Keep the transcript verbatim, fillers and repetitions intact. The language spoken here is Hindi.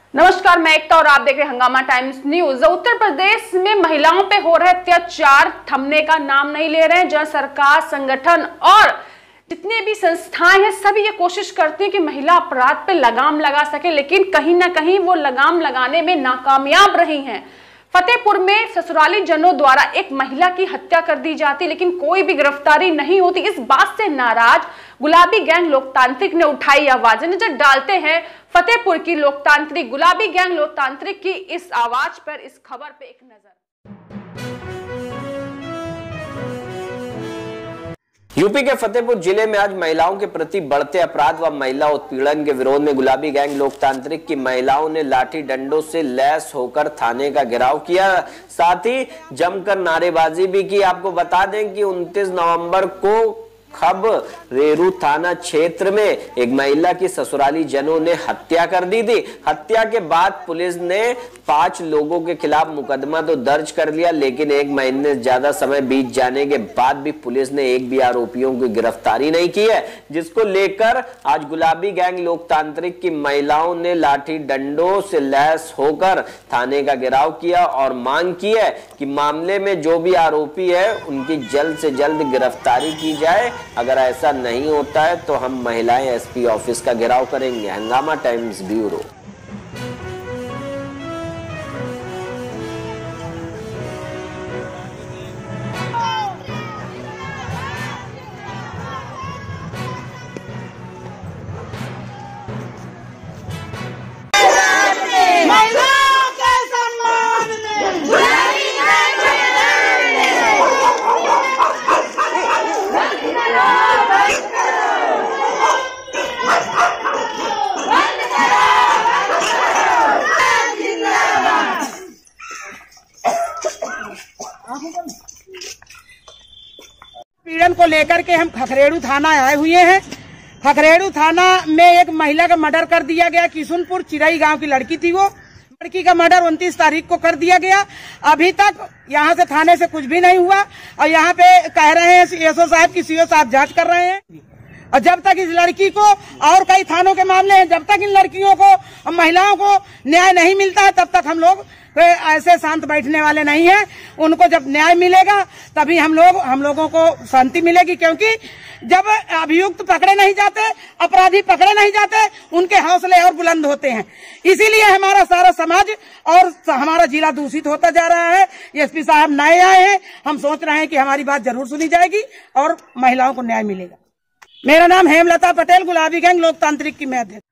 नमस्कार, मैं एकता और आप देख रहे हैं हंगामा टाइम्स न्यूज। उत्तर प्रदेश में महिलाओं पे हो रहे अत्याचार थमने का नाम नहीं ले रहे हैं। जहां सरकार, संगठन और जितने भी संस्थाएं हैं सभी ये कोशिश करती हैं कि महिला अपराध पे लगाम लगा सके, लेकिन कहीं ना कहीं वो लगाम लगाने में नाकामयाब रही हैं। फतेहपुर में ससुराली जनों द्वारा एक महिला की हत्या कर दी जाती, लेकिन कोई भी गिरफ्तारी नहीं होती। इस बात से नाराज गुलाबी गैंग लोकतांत्रिक ने उठाई आवाज। नजर डालते हैं फतेहपुर की लोकतांत्रिक गुलाबी गैंग लोकतांत्रिक की इस आवाज पर, इस खबर पे एक नजर। यूपी के फतेहपुर जिले में आज महिलाओं के प्रति बढ़ते अपराध व महिला उत्पीड़न के विरोध में गुलाबी गैंग लोकतांत्रिक की महिलाओं ने लाठी डंडों से लैस होकर थाने का घेराव किया, साथ ही जमकर नारेबाजी भी की। आपको बता दें कि उनतीस नवंबर को खब रेरू थाना क्षेत्र में एक महिला की ससुराली जनों ने हत्या कर दी थी। हत्या के बाद पुलिस ने पांच लोगों के खिलाफ मुकदमा तो दर्ज कर लिया, लेकिन एक महीने से ज्यादा समय बीत जाने के बाद भी पुलिस ने एक भी आरोपियों की गिरफ्तारी नहीं की है, जिसको लेकर आज गुलाबी गैंग लोकतांत्रिक की महिलाओं ने लाठी डंडों से लैस होकर थाने का घेराव किया और मांग की है कि मामले में जो भी आरोपी है उनकी जल्द से जल्द गिरफ्तारी की जाए। अगर ऐसा नहीं होता है तो हम महिलाएं एसपी ऑफिस का घेराव करेंगे। हंगामा टाइम्स ब्यूरो। पीड़न को लेकर के हम खखरेड़ू थाना आए हुए हैं। खखरेड़ू थाना में एक महिला का मर्डर कर दिया गया। किशुनपुर चिरई गांव की लड़की थी। वो लड़की का मर्डर उनतीस तारीख को कर दिया गया। अभी तक यहां से थाने से कुछ भी नहीं हुआ और यहाँ पे कह रहे हैं एसओ साहब की सीओ साहब जांच कर रहे हैं। और जब तक इस लड़की को, और कई थानों के मामले हैं, जब तक इन लड़कियों को, महिलाओं को न्याय नहीं मिलता है तब तक हम लोग ऐसे शांत बैठने वाले नहीं हैं। उनको जब न्याय मिलेगा तभी हम लोग हम लोगों को शांति मिलेगी, क्योंकि जब अभियुक्त पकड़े नहीं जाते, अपराधी पकड़े नहीं जाते, उनके हौसले और बुलंद होते हैं। इसीलिए हमारा सारा समाज और हमारा जिला दूषित होता जा रहा है। एसपी साहब नए आए हैं, हम सोच रहे हैं कि हमारी बात जरूर सुनी जाएगी और महिलाओं को न्याय मिलेगा। मेरा नाम हेमलता पटेल, गुलाबी गैंग लोकतांत्रिक की मैं अध्यक्ष।